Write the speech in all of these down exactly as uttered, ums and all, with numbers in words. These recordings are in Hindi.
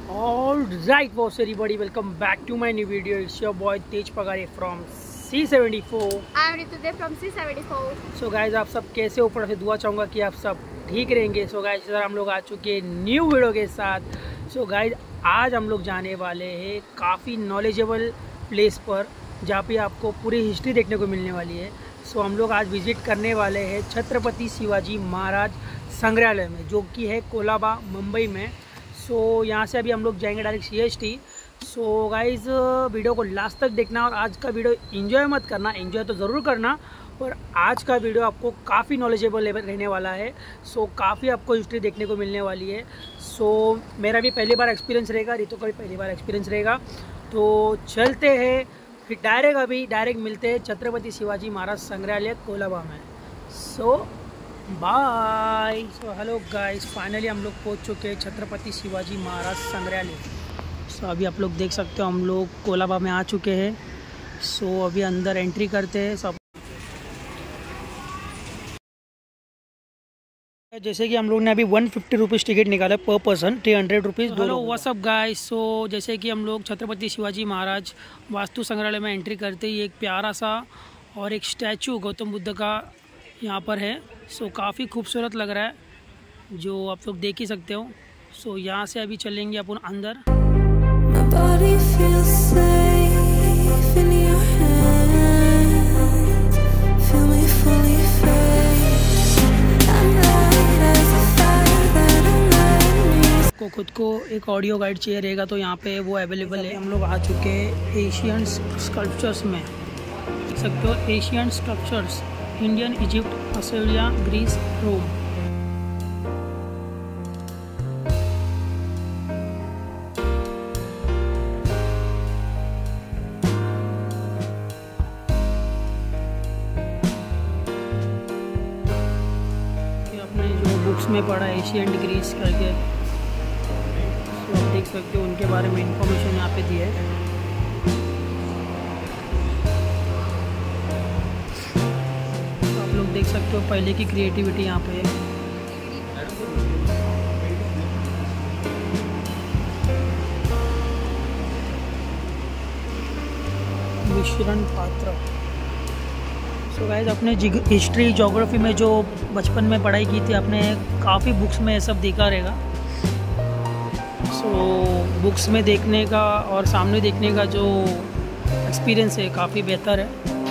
All right, boss, everybody, welcome back to my new video. It's your boy Tej Pagare from C seventy-four. I'm Ritu Dev from C seventy-four. So guys, आप सब कैसे? ऊपर से दुआ चाहूँगा कि आप सब ठीक रहेंगे. So guys, इधर हम लोग आ चुके हैं न्यू वीडियो के साथ. So guys, आज हम लोग जाने वाले हैं काफ़ी नॉलेजेबल प्लेस पर, जहाँ पे आपको पूरी हिस्ट्री देखने को मिलने वाली है. सो so, हम लोग आज विज़िट करने वाले हैं छत्रपति शिवाजी महाराज संग्रहालय में, जो कि है कोलाबा, मुंबई में. सो so, यहाँ से अभी हम लोग जाएंगे direct C S T. So guys, video को लास्ट तक देखना और आज का वीडियो एंजॉय मत करना, एंजॉय तो ज़रूर करना, पर आज का वीडियो आपको काफ़ी नॉलेजेबल रहने वाला है. सो so, काफ़ी आपको हिस्ट्री देखने को मिलने वाली है. सो so, मेरा भी पहली बार एक्सपीरियंस रहेगा, रितु का भी पहली बार एक्सपीरियंस रहेगा. तो चलते हैं फिर डायरेक्ट अभी डायरेक्ट मिलते हैं छत्रपति शिवाजी महाराज संग्रहालय कोलाबा में. So bye. So hello guys, finally हम लोग पहुंच चुके हैं छत्रपति शिवाजी महाराज संग्रहालय. सो so, अभी आप लोग देख सकते हो हम लोग कोलाबा में आ चुके हैं. सो so, अभी अंदर एंट्री करते हैं. सब जैसे कि हम लोग ने अभी वन फिफ्टी रुपीज़ टिकट निकाला per person, three hundred rupees. Hello what's up guys. So जैसे कि हम लोग छत्रपति शिवाजी महाराज वास्तु संग्रहालय में एंट्री करते ही एक प्यारा सा और एक स्टैचू गौतम बुद्ध का यहाँ पर है. सो so, काफ़ी खूबसूरत लग रहा है, जो आप लोग देख ही सकते हो. सो so, यहाँ से अभी चलेंगे अपन अंदर. को खुद को एक ऑडियो गाइड चाहिए रहेगा तो यहाँ पे वो अवेलेबल है. हम लोग आ चुके हैं एशियन स्कल्पचर्स में. देख सकते हो Asian sculptures, Indian, Egypt, Australia, Greece, Rome. आपने जो बुक्स में पढ़ा एशियन ग्रीस करके, तो आप देख सकते हो उनके बारे में इंफॉर्मेशन यहाँ पे दी है. तो आप लोग देख सकते हो पहले की क्रिएटिविटी यहाँ पे है. मिश्रण पात्र. सो गाइस, अपने हिस्ट्री ज्योग्राफी में जो बचपन में पढ़ाई की थी आपने, काफ़ी बुक्स में ये सब देखा रहेगा. सो so, बुक्स में देखने का और सामने देखने का जो एक्सपीरियंस है काफ़ी बेहतर है.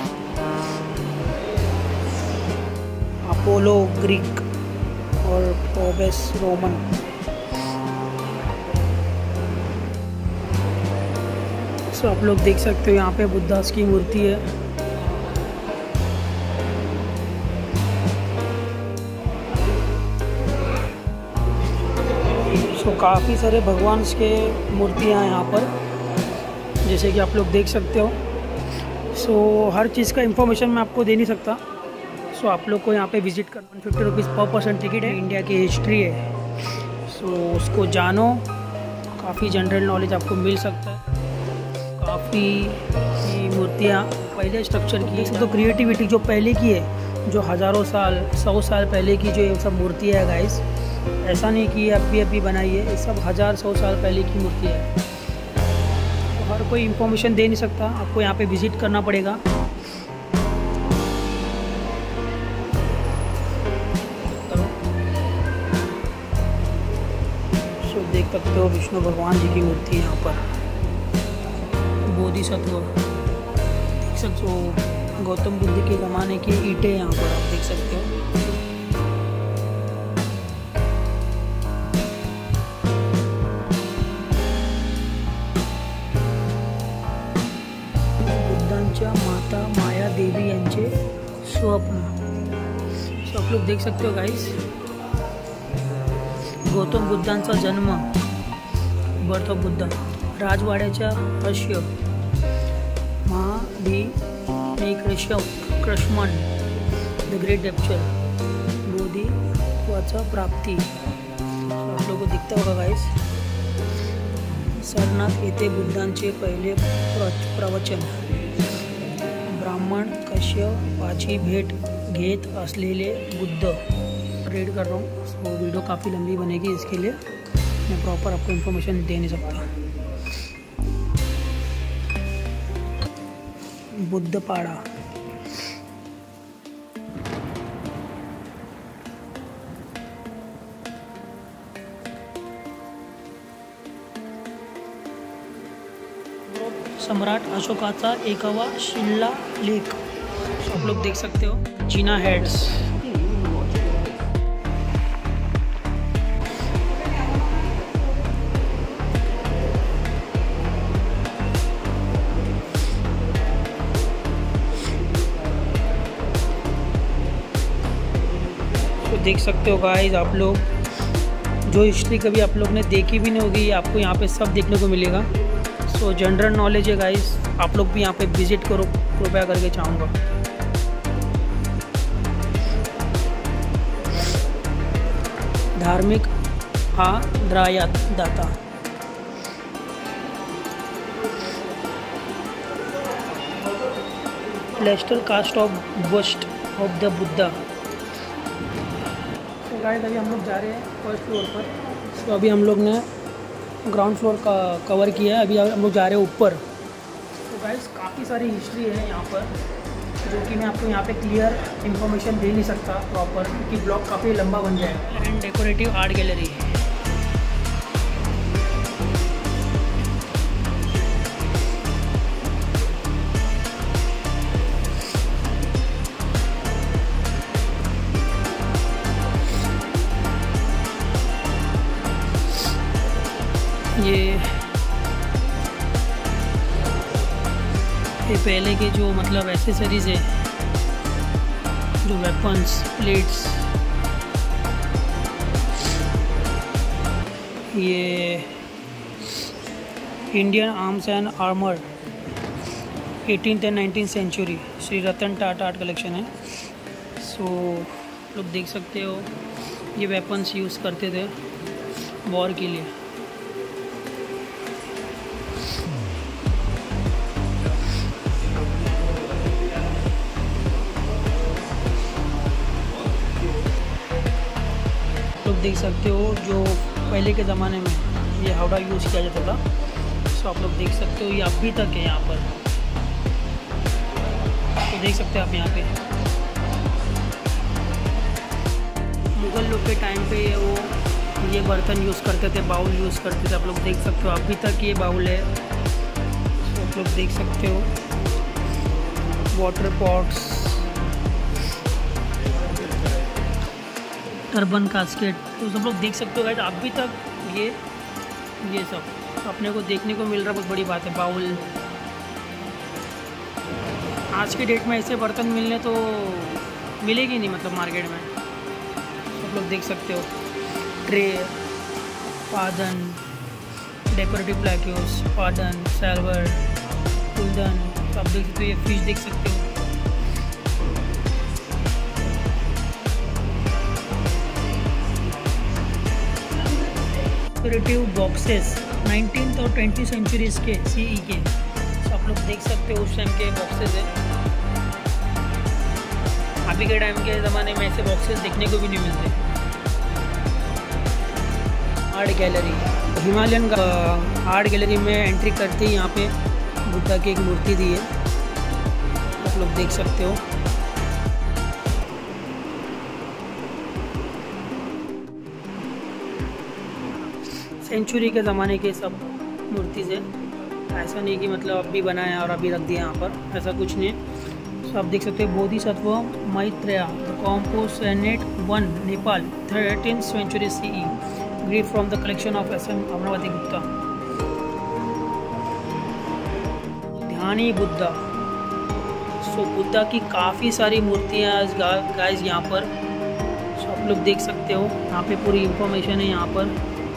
अपोलो ग्रीक और फोबस रोमन. सो so, आप लोग देख सकते हो यहाँ पे बुद्धास की मूर्ति है. तो काफ़ी सारे भगवान के मूर्तियाँ हैं यहाँ पर, जैसे कि आप लोग देख सकते हो. सो so, हर चीज़ का इंफॉर्मेशन मैं आपको दे नहीं सकता. सो so, आप लोग को यहाँ पे विज़िट करना, one fifty rupees per person ticket है. इंडिया की हिस्ट्री है, सो so, उसको जानो, काफ़ी जनरल नॉलेज आपको मिल सकता है. काफ़ी मूर्तियाँ पहले स्ट्रक्चर की है, तो क्रिएटिविटी जो पहले की है, जो हज़ारों साल सौ साल पहले की जो ये सब मूर्ति है गाइस, ऐसा नहीं कि अभी अभी बनाई है, ये सब हज़ार सौ साल पहले की मूर्ति है. तो हर कोई इंफॉर्मेशन दे नहीं सकता, आपको यहाँ पे विज़िट करना पड़ेगा. तो देख सकते हो विष्णु भगवान जी की मूर्ति है यहाँ पर, बोधिसत्व देख सकते हो, गौतम बुद्ध के ज़माने की ईंटें यहाँ पर आप देख सकते हो. माता माया देवी यांचे स्वप्न. सो आप लोग देख सकते हो गाइस, गौतम बुद्धांचा जन्म, बर्थ ऑफ बुद्धा, राजवाड्याच्या रहस्य, महादी क्रशमन, द ग्रेट डेप्चर, बोधित्वाचा प्राप्ती. आप लोगों को दिखता होगा गाइस. सारनाथ येथे बुद्धांचे पहिले प्रवचन, ब्राह्मण कश्यपाची भेट घेत असलेले बुद्ध. रीड कर रहा हूँ, तो वीडियो काफ़ी लंबी बनेगी इसके लिए. मैं प्रॉपर आपको इन्फॉर्मेशन दे नहीं सकता। बुद्धपाड़ा, सम्राट अशोकाचा एकावा शिलालेख। आप लोग देख सकते हो जीना हेड्स। तो देख सकते हो गाइस, आप लोग जो हिस्ट्री कभी आप लोग ने देखी भी नहीं होगी, आपको यहाँ पे सब देखने को मिलेगा। सो जनरल नॉलेज है गाइस, आप लोग भी यहाँ पे विजिट करो कृपया करके चाहूँगा। धार्मिक आद्रायत दाता, plaster cast of bust of the Buddha. तो गाइस अभी हम लोग जा रहे हैं फर्स्ट फ्लोर पर। तो अभी हम लोग ने ग्राउंड फ्लोर का कवर किया है, अभी हम लोग जा रहे हैं ऊपर। तो गाइस काफ़ी सारी हिस्ट्री है यहाँ पर, जो कि मैं आपको यहाँ पे क्लियर इन्फॉर्मेशन दे नहीं सकता प्रॉपर, क्योंकि ब्लॉग काफ़ी लंबा बन जाएगा। एंड डेकोरेटिव आर्ट गैलरी, ये ये पहले के जो मतलब एसेसरीज है, जो वेपन्स, प्लेट्स, ये Indian arms and armour eighteenth and nineteenth century, Shri Ratan Tata art collection है। सो लोग देख सकते हो ये वेपन्स यूज़ करते थे वॉर के लिए। देख सकते हो जो पहले के ज़माने में ये हावड़ा यूज़ किया जाता था। सो आप लोग देख सकते हो ये अभी तक है यहाँ पर। तो देख सकते हो आप यहाँ पे मुग़ल लोग के टाइम पे वो ये बर्तन यूज़ करते थे, बाउल यूज़ करते थे। आप लोग देख सकते हो अभी तक ये बाउल है। तो आप लोग देख सकते हो वाटर पॉट्स, टर्बन कास्केट, तो सब लोग देख सकते हो गाइस अभी तक ये ये सब अपने को देखने को मिल रहा, बहुत बड़ी बात है। बाउल आज के डेट में ऐसे बर्तन मिलने तो मिलेगी नहीं मतलब मार्केट में। सब लोग देख सकते हो ट्रे, पादन, डेकोरेटिव प्लेट्स, पादन, सैल्वर, फुलदन, तो आप देख सकते हो। ये फिश देख सकते हो, डेकोरेटिव बॉक्सेस नाइनटीन्थ और ट्वेंटी सेंचुरीज़ के सीई के। तो आप लोग देख सकते हो उस टाइम के बॉक्सेस है। अभी के टाइम के ज़माने में ऐसे बॉक्सेस देखने को भी नहीं मिलते। Art gallery, Himalayan art gallery में एंट्री करते ही यहाँ पे बुद्धा की एक मूर्ति दी है, आप लोग देख सकते हो। सेंचुरी के ज़माने के सब मूर्ति से, ऐसा नहीं कि मतलब अभी बनाया और अभी रख दिया यहाँ पर, ऐसा कुछ नहीं है। तो आप देख सकते हो बोधिसत्व मैत्रेय, कॉम्पोस एनेट one, Nepal, thirteen century C E, ग्रीव from the collection of S M Amravati Gupta. Dhyani Buddha, so Buddha की काफ़ी सारी मूर्तियाँ गाइस यहाँ पर। सो आप लोग देख सकते हो यहाँ पे पूरी इंफॉर्मेशन है यहाँ पर।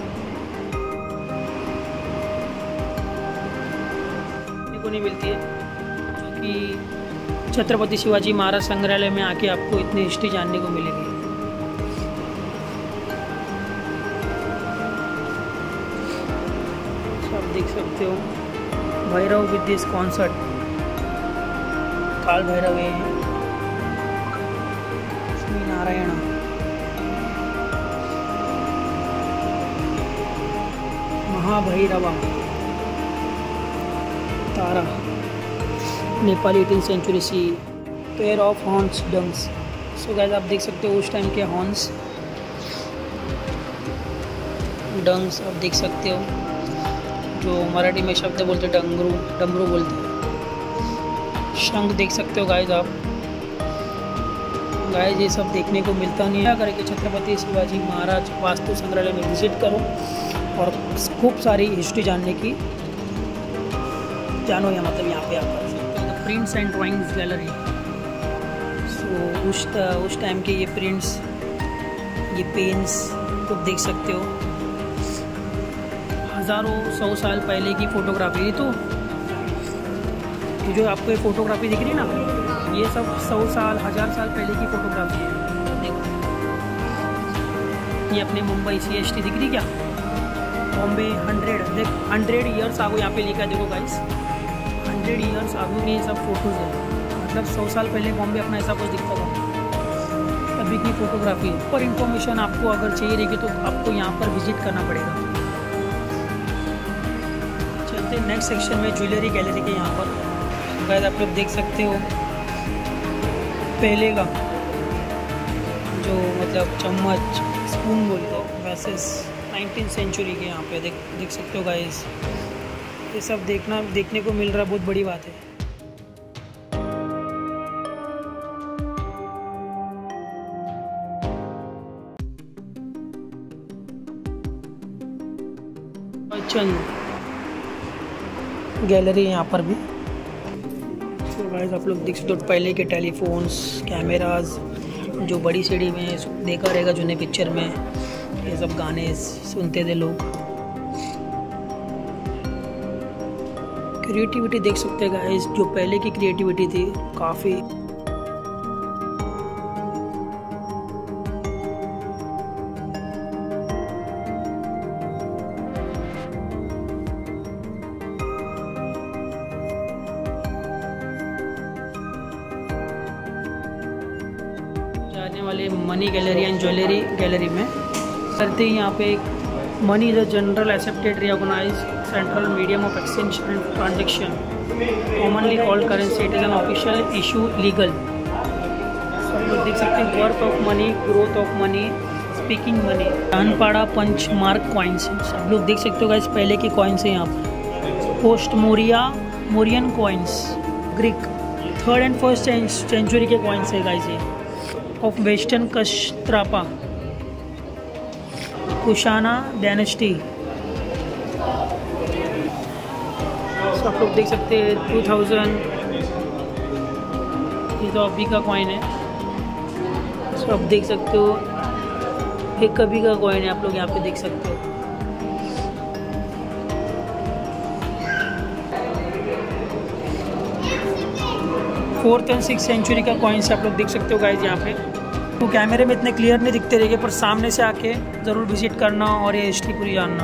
नहीं मिलती है, क्योंकि छत्रपति शिवाजी महाराज संग्रहालय में आके आपको इतनी हिस्ट्री जानने को मिलेगी। तो आप देख सकते हो Bhairav with this concert, Kaal Bhairav है, Lakshmi Narayan, Mahabhairava Tara, Nepali eighteen century C, pair of horns डंग्स। सो गाइस आप देख सकते हो उस टाइम के हॉर्न्स डंग्स आप देख सकते हो, जो मराठी में शब्द बोलते डंगरू डमरू बोलते हैं। शंख देख सकते हो गाइस आप। गाइस ये सब देखने को मिलता नहीं है। करके छत्रपति शिवाजी महाराज वास्तु संग्रहालय में विजिट करो और खूब सारी हिस्ट्री जानने की जानो या मतलब यहाँ पे आप कर सकते हो। Prints and drawings gallery. So उस उस टाइम के ये प्रिंट्स, ये पेन्स को देख सकते हो। हज़ारों सौ साल पहले की फ़ोटोग्राफी। तो ये जो आपको ये फ़ोटोग्राफी दिख रही है ना, ये सब सौ साल हज़ार साल पहले की फ़ोटोग्राफी है। देखो ये अपने मुंबई सी एस टी दिख रही क्या, बॉम्बे हंड्रेड, देख हंड्रेड ईयर्स आगो यहाँ पे लिखा है। देखो गाइस हंड्रेड ईयर्स आगो के ये सब फोटोज़ है, मतलब सौ साल पहले बॉम्बे अपना ऐसा कुछ दिखता था, तभी की फ़ोटोग्राफी है। और इन्फॉर्मेशन आपको अगर चाहिए रहेगी तो आपको यहाँ पर विजिट करना पड़ेगा। चलते नेक्स्ट सेक्शन में, ज्वेलरी गैलरी के यहाँ पर। गाइस आप लोग देख सकते हो पहले का जो मतलब चम्मच स्पून बोलते हो, वैसे नाइनटीन सेंचुरी के यहाँ पे देख देख सकते हो गाइस। ये सब देखना देखने को मिल रहा, बहुत बड़ी बात है। चंद गैलरी यहाँ पर भी। तो गाइस आप लोग देख सकते हो पहले के टेलीफोन्स, कैमराज, जो बड़ी सीडी में देखा रहेगा जूने पिक्चर में, ये सब गाने सुनते थे लोग। क्रिएटिविटी देख सकते हैं गाइस, जो पहले की क्रिएटिविटी थी काफ़ी। जाने वाले money gallery and jewellery gallery में करते ही यहाँ पे एक money is a general accepted recognise central medium of exchange and transaction commonly called currency. It is an official issue legal. सब लोग देख सकते हैं worth of money, growth of money, speaking money, अनपाड़ा पंच मार्क कॉइन्स। सब लोग देख सकते हो गाइस पहले के कॉइन्स हैं यहाँ पर। Post Maurya Mauryan coins, Greek third and first century के कॉइन्स है गाइस ये। Of western Kshatrapa, Kushana dynasty. so, आप लोग देख सकते हैं टू थाउजेंड, ये तो अभी का कॉइन है। so, आप देख सकते हो एक कभी का कॉइन है, आप लोग यहाँ पे देख सकते हो। फोर्थ एंड सिक्स सेंचुरी का कॉइन्स आप लोग देख सकते हो गाइस यहाँ पे। तो कैमरे में इतने क्लियर नहीं दिखते रहेंगे, पर सामने से आके ज़रूर विजिट करना और ये हिस्ट्री पूरी जानना।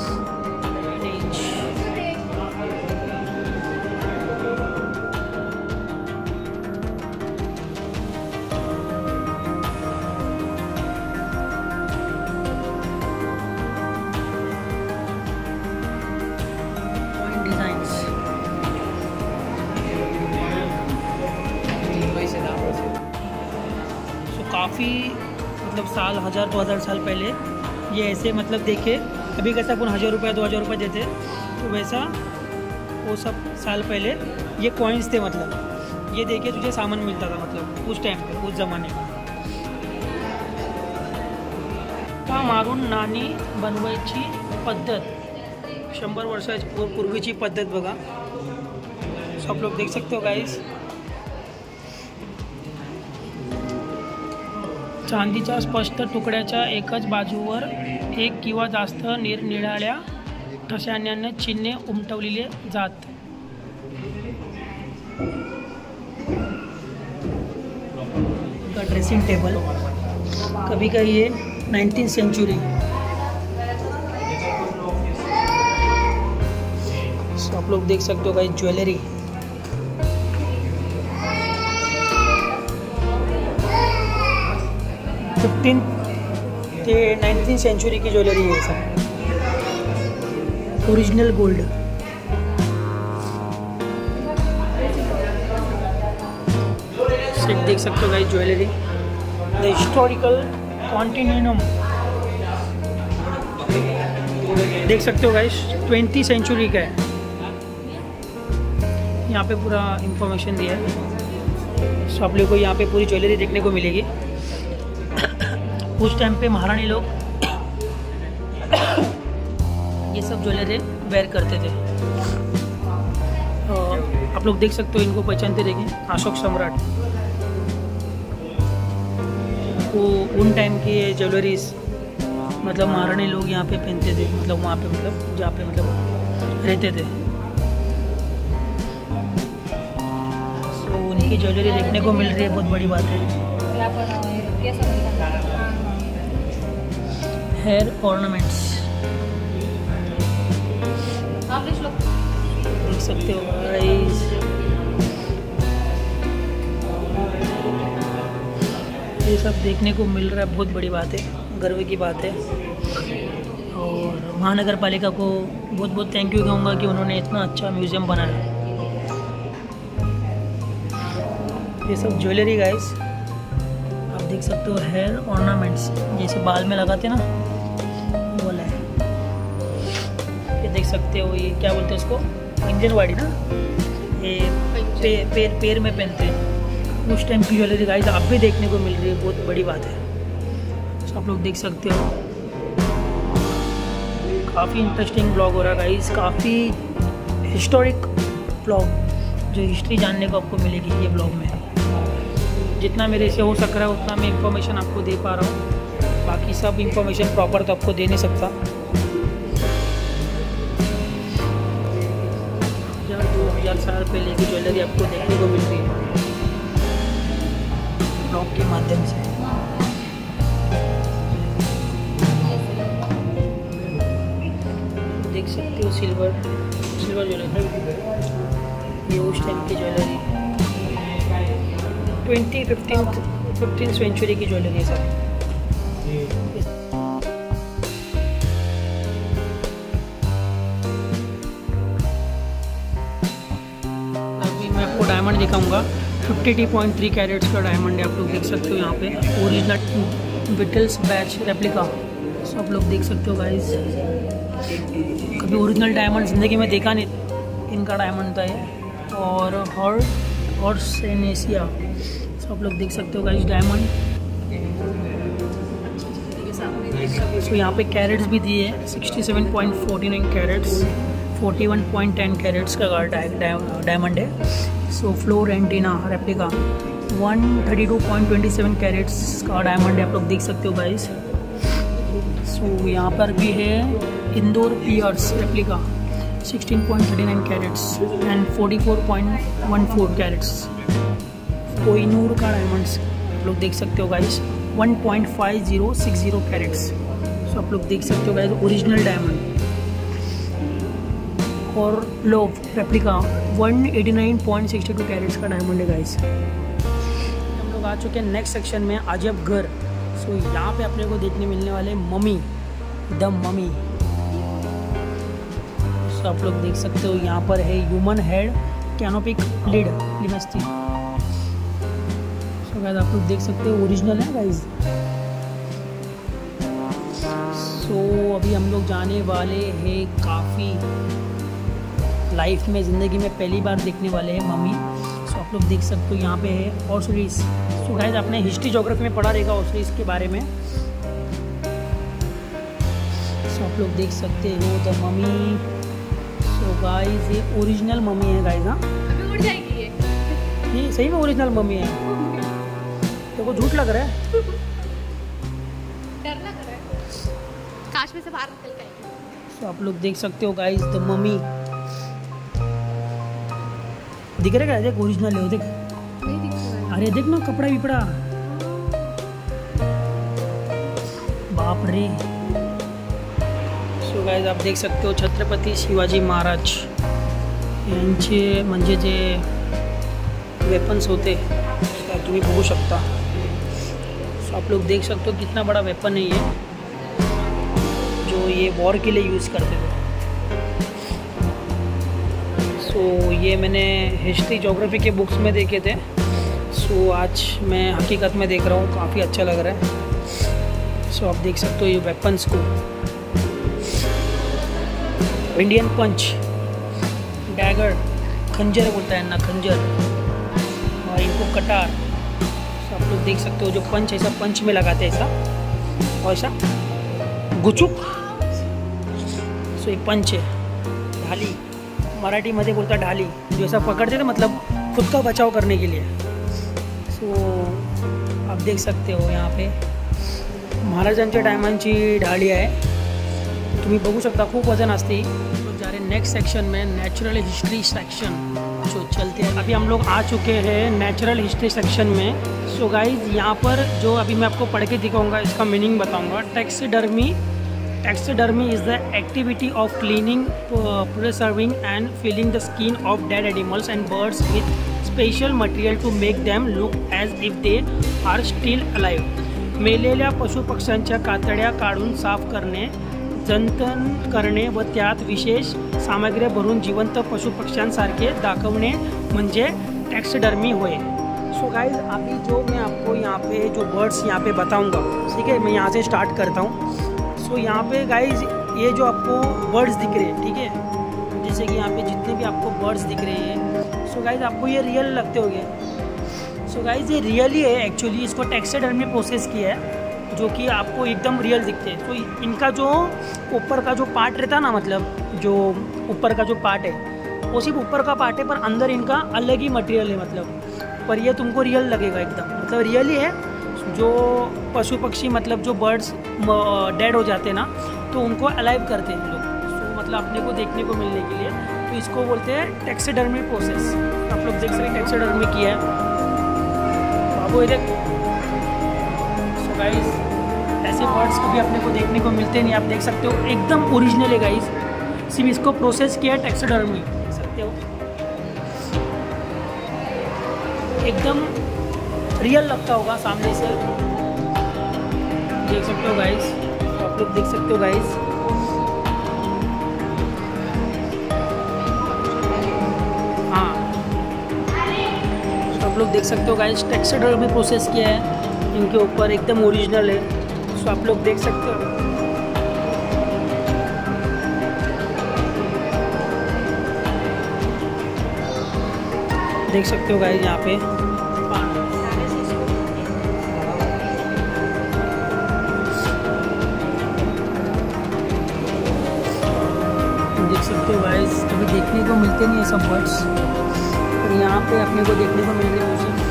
काफ़ी मतलब साल हज़ार दो हज़ार साल पहले ये ऐसे मतलब देखे, अभी कैसा अपन हज़ार रुपये दो हज़ार रुपये देते, तो वैसा वो सब साल पहले ये कॉइन्स थे। मतलब ये देखे तुझे सामान मिलता था, मतलब उस टाइम पे, उस ज़माने में। का मारून नाणी बनवायची पद्धत शंभर वर्षाची पूर्वीची पद्धत बघा। सब लोग देख सकते हो गाइस। चांदीच्या स्पष्ट तुकड्याच्या एकाच बाजूवर एक किंवा जास्त निरनिराळ्या ठशाण्याने चिन्हे उमटवलेले जात। का ड्रेसिंग टेबल कभी का ये नाइनटीन सेंचुरी। सो आप लोग देख सकते हो guys jewellery. Fifteen to nineteen century की ज्वेलरी है सब। Original gold. देख सकते हो guys jewellery, the historical continuum देख सकते हो गाइस, ट्वेंटी सेंचुरी का है। यहाँ पे पूरा इंफॉर्मेशन दिया है। सो आप लोगों को यहाँ पे पूरी ज्वेलरी देखने को मिलेगी। उस टाइम पे महारानी लोग ये सब ज्वेलरी वेयर करते थे। और आप लोग देख सकते हो, इनको पहचानते देखिए, अशोक सम्राट। वो उन टाइम की ज्वेलरीज मतलब महारानी लोग यहाँ पे पहनते थे, मतलब वहाँ पे मतलब जहाँ पे मतलब रहते थे। सो उनकी ज्वेलरी देखने को मिल रही है, बहुत बड़ी बात है। हेयर ऑर्नामेंट्स देख सकते हो गाइस, ये सब देखने को मिल रहा है, बहुत बड़ी बात है, गर्व की बात है। और महानगर पालिका को बहुत बहुत थैंक यू कहूँगा कि उन्होंने इतना अच्छा म्यूज़ियम बनाया। ये सब ज्वेलरी गाइस आप देख सकते हो, हेयर ऑर्नामेंट्स जैसे बाल में लगाते ना, वो वाला है। ये देख सकते हो, ये क्या बोलते हैं उसको, इंजन वाड़ी ना, ये पे, पैर पैर में पहनते हैं। उस टाइम की ज्वेलरी गाइस आप भी देखने को मिल रही है, बहुत बड़ी बात है। तो आप लोग देख सकते हो, काफ़ी इंटरेस्टिंग ब्लॉग हो रहा है गाइस, काफ़ी हिस्टोरिक ब्लॉग, जो हिस्ट्री जानने को आपको मिलेगी ये ब्लॉग में। जितना मेरे से हो सक रहा है उतना मैं इंफॉर्मेशन आपको दे पा रहा हूँ, बाकी सब इंफॉर्मेशन प्रॉपर तो आपको दे नहीं सकता। दो हज़ार साल पहले की ज्वेलरी आपको देखने को मिल रही है ब्लॉग के माध्यम से। देख सकते हो सिल्वर सिल्वर ज्वेलरी, ये उस टाइम की jewellery, twenty fifteen fifteen century की ज्वेलरी है सर। अभी मैं आपको डायमंड दिखाऊंगा, fifty two point three carats का डायमंड है। आप लोग देख सकते हो यहाँ पे original Wittelsbach replica. So आप लोग देख सकते हो गाइस, कभी ओरिजिनल डायमंड ज़िंदगी में देखा नहीं, इनका डायमंड था ये। और हॉर हॉर्सेनेसिया, सो आप लोग देख सकते हो गाइस डायमंड। सो यहाँ पे कैरेट्स भी दिए हैं, sixty seven point forty nine carats, forty one point ten carats का डायमंड है। So Florentine replica one thirty two point two seven carats का डायमंड है, आप लोग देख सकते हो गाइस। सो यहाँ पर भी है Indore pears replica, sixteen point thirty nine carats and forty four point one four carats. Kohinoor का डायमंड्स आप लोग देख सकते हो guys, one point five zero six zero carats. So आप लोग देख सकते हो गाइस ओरिजिनल डायमंड। और लोव replica one eighty nine point sixty two carats का डायमंड है गाइस। हम लोग आ चुके हैं नेक्स्ट सेक्शन में, अजब घर। सो यहाँ पे अपने को देखने मिलने वाले मम्मी, द मम्मी। सो आप लोग देख सकते हो, यहाँ पर है human head canopic lid limestone. So guys आप लोग देख सकते हो ओरिजिनल है गाइस। सो अभी हम लोग जाने वाले हैं, काफ़ी लाइफ में ज़िंदगी में पहली बार देखने वाले हैं मम्मी। सो आप लोग देख सकते हो यहाँ पे है ऑर्सरीज। सो गाइस आपने हिस्ट्री ज्योग्राफी में पढ़ा रहेगा ऑर्सरीज के बारे में। सो आप लोग देख सकते हो द मम्मी। सो गाइस ये ओरिजिनल मम्मी है गाइस। हाँ अभी उड़ जाएगी ये ये सही में ओरिजिनल मम्मी है, तो को झूठ लग रहा है, डर लग रहा है, काश में से बाहर निकल गई। सो आप लोग देख सकते हो गाइस द मम्मी दिख रहा है, देख ओरिजिनल है, देख नहीं दिख रहा है। अरे देख ना कपड़ा विपड़ा, बाप रे। सो गाइस आप देख सकते हो छत्रपती शिवाजी महाराज यांचे म्हणजे जे वेपन्स होते तुम्ही बघू शकता। सो आप लोग देख सकते हो कितना बड़ा वेपन है ये, जो ये वॉर के लिए यूज़ करते थे। सो so, ये मैंने हिस्ट्री जोग्राफी के बुक्स में देखे थे। सो so, आज मैं हकीकत में देख रहा हूँ, काफ़ी अच्छा लग रहा है। सो so, आप देख सकते हो ये वेपन्स को, इंडियन पंच, डैगर, खंजर बोलता है ना, खंजर, और इनको कटार। so, आप लोग देख सकते हो जो पंच, ऐसा पंच में लगाते हैं ऐसा, और ऐसा गुचुक। सो so, ये पंच है। ढाली मराठी मध्ये बोलता ढाली, जो ऐसा पकड़ते ना, मतलब खुद का बचाव करने के लिए। सो so, आप देख सकते हो यहाँ पे महाराजांच्या टायमांची ढाली आहे, तुम्ही बघू शकता, खूप वजन असते। तो जा रहे नेक्स्ट सेक्शन में, नेचुरल हिस्ट्री सेक्शन। जो चलते हैं, अभी हम लोग आ चुके हैं नेचुरल हिस्ट्री सेक्शन में। सो गाइज यहाँ पर जो अभी मैं आपको पढ़ के दिखाऊंगा, इसका मीनिंग बताऊंगा। Taxidermy, taxidermy is the activity of cleaning, preserving and filling the skin of dead animals and birds with special material to make them look as if they are still alive. मेलेल्या पशुपक्ष्यांच्या कातड्या काढून साफ करणे, जंतन करणे व त्यात विशेष सामग्री भरून जिवंत पशुपक्ष्यांसारखे दाखवणे म्हणजे टैक्सीडर्मी होय। सो गाइज अभी जो मैं आपको यहाँ पे जो बर्ड्स यहाँ पे बताऊँगा, ठीक है, मैं यहाँ से स्टार्ट करता हूँ। सो so, यहाँ पे गाइज ये जो आपको बर्ड्स दिख रहे हैं, ठीक है, जैसे कि यहाँ पे जितने भी आपको बर्ड्स दिख रहे हैं, सो so, गाइज आपको ये रियल लगते होंगे। सो so, गाइज ये रियल ही है एक्चुअली, इसको टैक्सीडर्मी प्रोसेस किया है, जो कि आपको एकदम रियल दिखते हैं। तो so, इनका जो ऊपर का जो पार्ट रहता है ना, मतलब जो ऊपर का जो पार्ट है वो सिर्फ ऊपर का पार्ट है, पर अंदर इनका अलग ही मटेरियल है, मतलब पर ये तुमको रियल लगेगा एकदम, मतलब रियल ही है। जो पशु पक्षी, मतलब जो बर्ड्स डेड हो जाते हैं ना, तो उनको अलाइव करते हैं लोग, सो मतलब अपने को देखने को मिलने के लिए, तो इसको बोलते हैं टैक्सीडर्मी प्रोसेस। आप लोग देख सकते हैं टैक्सीडर्मी किया है बाबू, ये देख। सो गाइस ऐसे बर्ड्स कभी अपने को देखने को मिलते नहीं, आप देख सकते हो एकदम ओरिजिनल है गाइस, सिर्फ इसको प्रोसेस किया है टैक्सीडर्मी, देख सकते हो एकदम रियल लगता होगा सामने से, देख सकते हो गाइस, तो आप लोग देख सकते हो गाइस। हाँ, तो आप लोग देख सकते हो गाइस, टैक्सीडर्मी प्रोसेस किया है इनके ऊपर, एकदम ओरिजिनल है। सो आप लोग देख सकते हो, देख सकते हो गाइस यहाँ पे देख सकते हो गाइस, कभी देखने को मिलते नहीं है सब बर्ड्स, और यहाँ पे अपने को देखने को मिल रहे हैं उसे।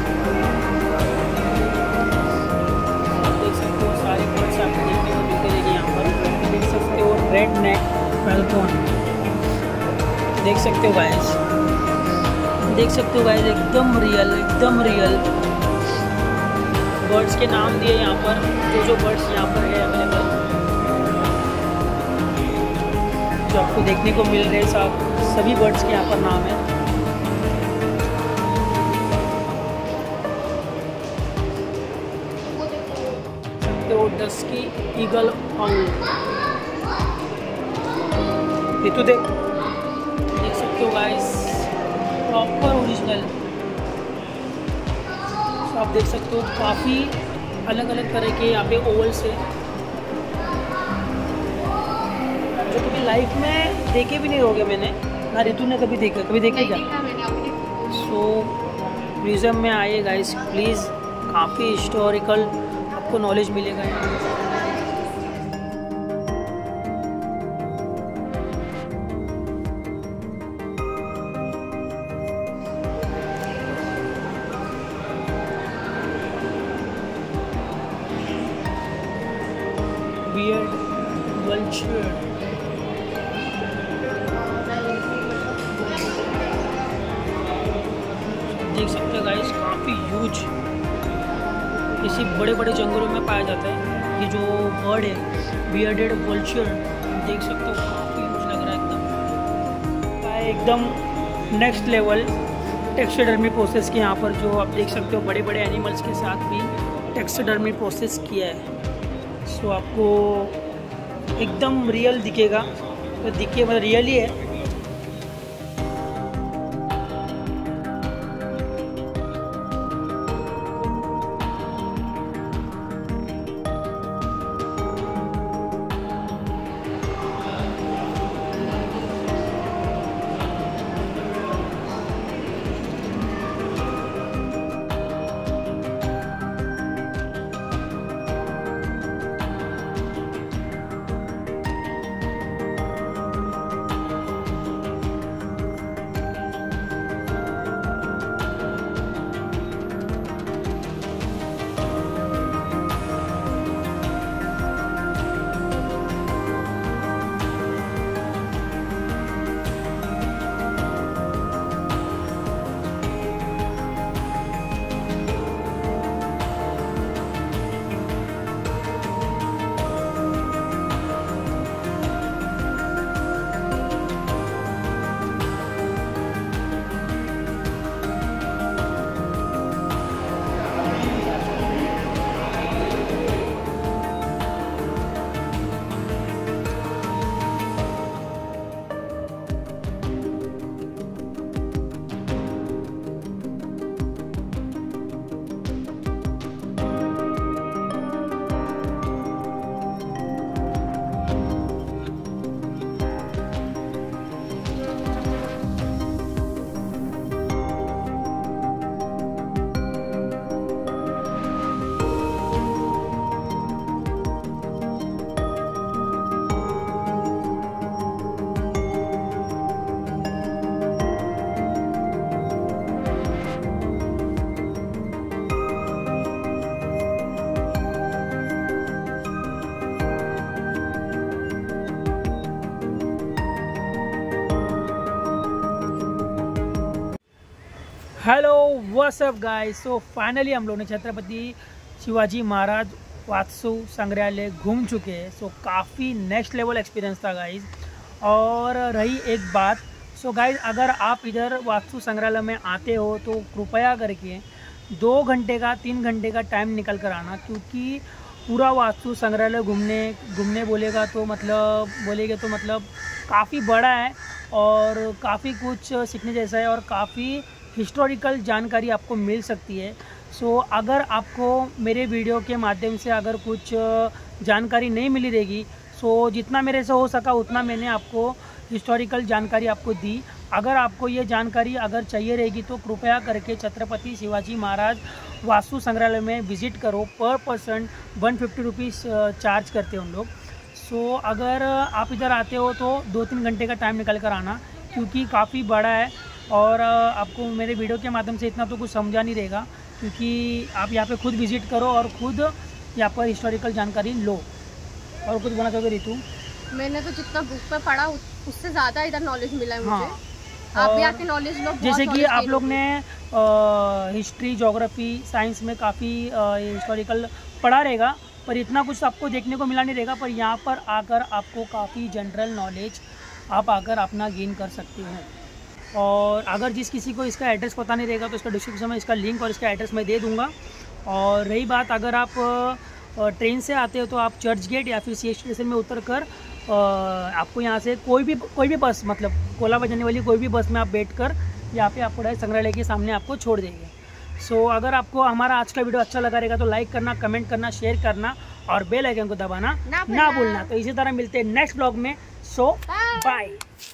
देख सकते हो सारे बर्ड्स आपको देखने को मिलते रहेंगे यहाँ पर। देख सकते हो रेड नेक फैल्कन, देख सकते हो गाइस, देख सकते हो गाइस, एकदम रियल, एकदम रियल बर्ड्स के नाम दिए यहाँ पर, जो जो बर्ड्स यहाँ पर है अवेलेबल, जो आपको देखने को मिल रहे हैं, सब सभी बर्ड्स के यहाँ पर नाम है। सकते हो डस्की ईगल आउल, ये तो देख देख सकते हो गाइस, प्रॉपर ओरिजिनल। तो आप देख सकते हो काफ़ी अलग अलग तरह के यहाँ पे ओवल्स है, जो कभी लाइफ में देखे भी नहीं होंगे मैंने, ना रितु ने कभी देखा, कभी देखे क्या? सो म्यूज़ियम में आइए गाइस प्लीज़, काफ़ी हिस्टोरिकल आपको नॉलेज मिलेगा यहाँ। Beard vulture, देख सकते हैं गाइस, काफ़ी ह्यूज, इसी बड़े बड़े जंगलों में पाया जाता है ये जो बर्ड है, बियर्डेड वल्चर। देख सकते हो काफ़ी ह्यूज लग रहा है एकदम, एकदम नेक्स्ट लेवल टैक्सीडर्मी प्रोसेस के यहाँ पर, जो आप देख सकते हो बड़े बड़े एनिमल्स के साथ भी टैक्सीडर्मी प्रोसेस किया है। सो आपको एकदम रियल दिखेगा, तो दिखे मतलब रियल ही है। Hello what's up guys. So finally हम लोग ने छत्रपति शिवाजी महाराज वास्तु संग्रहालय घूम चुके हैं। सो काफ़ी नेक्स्ट लेवल एक्सपीरियंस था गाइस। और रही एक बात, सो गाइस अगर आप इधर वास्तु संग्रहालय में आते हो तो कृपया करके दो घंटे का तीन घंटे का टाइम निकल कर आना, क्योंकि पूरा वास्तु संग्रहालय घूमने घूमने बोलेगा तो मतलब बोलेगे तो मतलब काफ़ी बड़ा है और काफ़ी कुछ सीखने जैसा है और काफ़ी हिस्टोरिकल जानकारी आपको मिल सकती है। सो so, अगर आपको मेरे वीडियो के माध्यम से अगर कुछ जानकारी नहीं मिली रहेगी, सो so, जितना मेरे से हो सका उतना मैंने आपको हिस्टोरिकल जानकारी आपको दी। अगर आपको ये जानकारी अगर चाहिए रहेगी तो कृपया करके छत्रपति शिवाजी महाराज वास्तु संग्रहालय में विज़िट करो। Per person one fifty rupees charge करते हैं उन लोग। सो so, अगर आप इधर आते हो तो दो तीन घंटे का टाइम निकल कर आना, क्योंकि काफ़ी बड़ा है और आपको मेरे वीडियो के माध्यम से इतना तो कुछ समझा नहीं रहेगा, क्योंकि आप यहाँ पे खुद विज़िट करो और खुद यहाँ पर हिस्टोरिकल जानकारी लो। और कुछ बोलना चाहोगे रितु? मैंने तो जितना बुक पे पढ़ा उससे ज़्यादा इधर नॉलेज मिला है मुझे। हाँ, आप भी आके नॉलेज लो। जैसे कि आप लोग ने हिस्ट्री ज्योग्राफी साइंस में काफ़ी हिस्टोरिकल पढ़ा रहेगा, पर इतना कुछ आपको देखने को मिला नहीं रहेगा। पर यहाँ पर आकर आपको काफ़ी जनरल नॉलेज आप आकर अपना गेन कर सकते हो। और अगर जिस किसी को इसका एड्रेस पता नहीं रहेगा तो इसका डिस्क्रिप्शन में इसका लिंक और इसका एड्रेस मैं दे दूँगा। और रही बात, अगर आप ट्रेन से आते हो तो आप चर्च गेट या फिर सी एस स्टेशन में उतर कर आपको यहाँ से कोई भी कोई भी बस, मतलब कोलाबा जाने वाली कोई भी बस में आप बैठ कर यहाँ पे आपको डायरेक्ट संग्रहालय के सामने आपको छोड़ देंगे। सो so, अगर आपको हमारा आज का वीडियो अच्छा लगा रहेगा तो लाइक करना, कमेंट करना, शेयर करना और बेल आइकन को दबाना ना भूलना। तो इसी तरह मिलते हैं नेक्स्ट ब्लॉग में। So bye.